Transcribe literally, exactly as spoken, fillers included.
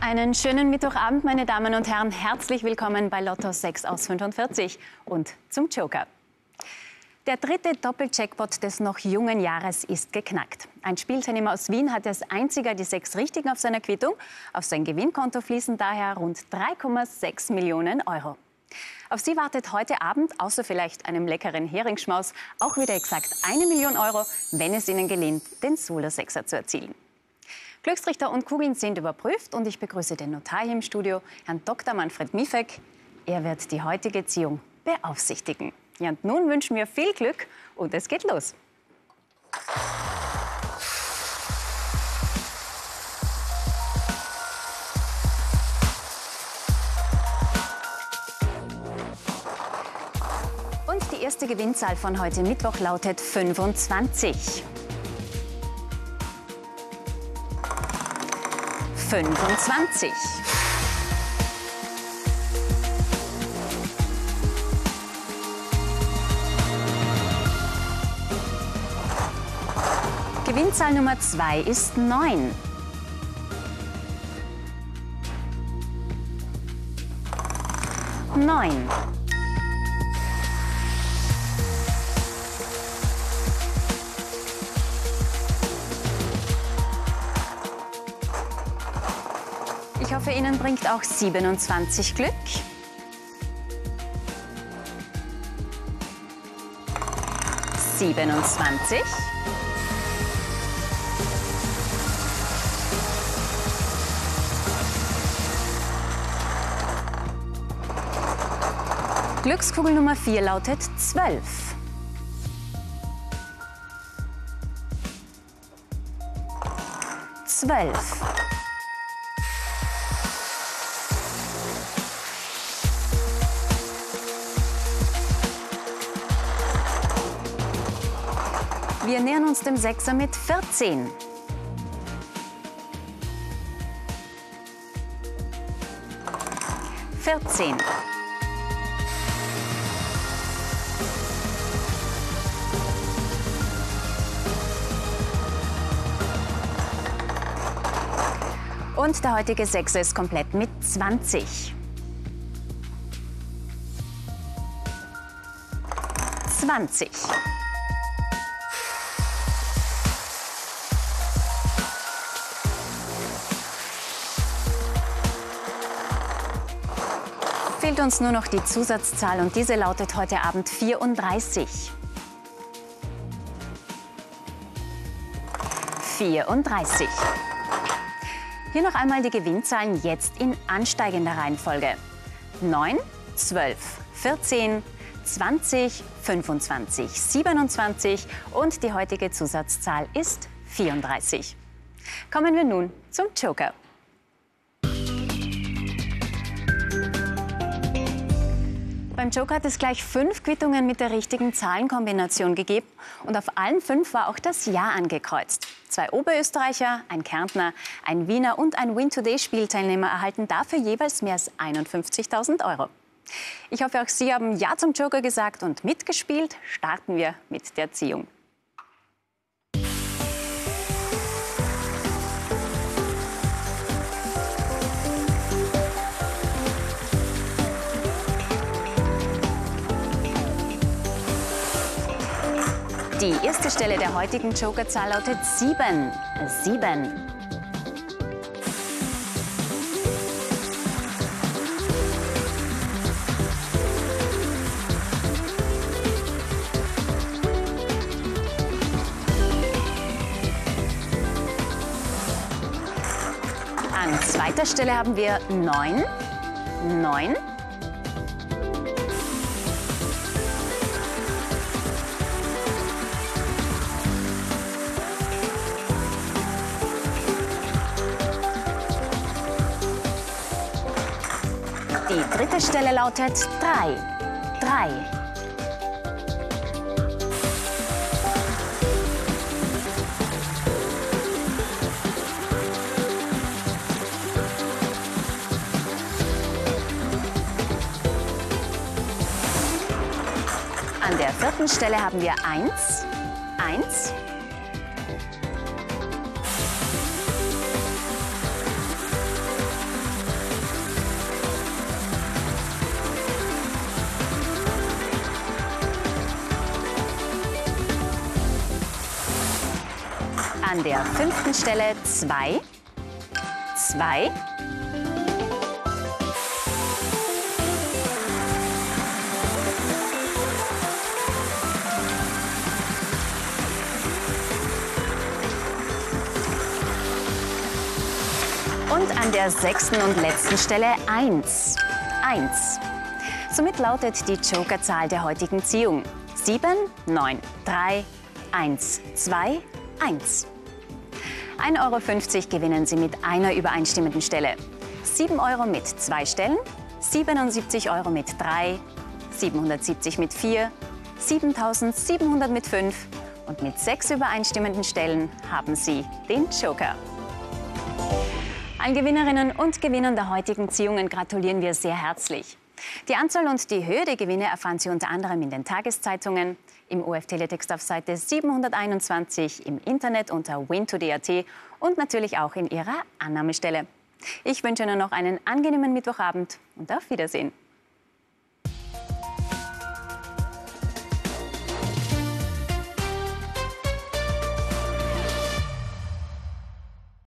Einen schönen Mittwochabend, meine Damen und Herren. Herzlich willkommen bei Lotto sechs aus fünfundvierzig und zum Joker. Der dritte Doppeljackpot des noch jungen Jahres ist geknackt. Ein Spielteilnehmer aus Wien hat als einziger die sechs Richtigen auf seiner Quittung. Auf sein Gewinnkonto fließen daher rund drei Komma sechs Millionen Euro. Auf Sie wartet heute Abend, außer vielleicht einem leckeren Heringsschmaus, auch wieder exakt eine Million Euro, wenn es Ihnen gelingt, den Solo-Sechser zu erzielen. Glücksrichter und Kugeln sind überprüft und ich begrüße den Notar hier im Studio, Herrn Doktor Manfred Miefek. Er wird die heutige Ziehung beaufsichtigen. Ja, und nun wünschen wir viel Glück und es geht los. Und die erste Gewinnzahl von heute Mittwoch lautet fünfundzwanzig. fünfundzwanzig. Gewinnzahl Nummer zwei ist neun. Neun. Ich hoffe, Ihnen bringt auch siebenundzwanzig Glück. siebenundzwanzig. Glückskugel Nummer vier lautet zwölf. Zwölf. Wir nähern uns dem Sechser mit vierzehn. vierzehn. Und der heutige Sechser ist komplett mit zwanzig. zwanzig. Fehlt uns nur noch die Zusatzzahl und diese lautet heute Abend vierunddreißig. vierunddreißig. Hier noch einmal die Gewinnzahlen jetzt in ansteigender Reihenfolge. neun, zwölf, vierzehn, zwanzig, fünfundzwanzig, siebenundzwanzig und die heutige Zusatzzahl ist vierunddreißig. Kommen wir nun zum Joker. Beim Joker hat es gleich fünf Quittungen mit der richtigen Zahlenkombination gegeben und auf allen fünf war auch das Ja angekreuzt. Zwei Oberösterreicher, ein Kärntner, ein Wiener und ein Win-Today-Spielteilnehmer erhalten dafür jeweils mehr als einundfünfzigtausend Euro. Ich hoffe, auch Sie haben Ja zum Joker gesagt und mitgespielt. Starten wir mit der Ziehung. Die erste Stelle der heutigen Jokerzahl lautet sieben. sieben. An zweiter Stelle haben wir neun. neun. Die dritte Stelle lautet drei. drei. An der vierten Stelle haben wir eins. eins. an der fünften Stelle zwei, zwei, und an der sechsten und letzten Stelle eins, eins. Somit lautet die Jokerzahl der heutigen Ziehung sieben, neun, drei, eins, zwei, eins. ein Euro fünfzig gewinnen Sie mit einer übereinstimmenden Stelle, sieben Euro mit zwei Stellen, siebenundsiebzig Euro mit drei, siebenhundertsiebzig mit vier, siebentausendsiebenhundert mit fünf und mit sechs übereinstimmenden Stellen haben Sie den Joker. Allen Gewinnerinnen und Gewinnern der heutigen Ziehungen gratulieren wir sehr herzlich. Die Anzahl und die Höhe der Gewinne erfahren Sie unter anderem in den Tageszeitungen, im O F-Teletext auf Seite siebenhunderteinundzwanzig, im Internet unter win to d punkt a t und natürlich auch in Ihrer Annahmestelle. Ich wünsche Ihnen noch einen angenehmen Mittwochabend und auf Wiedersehen.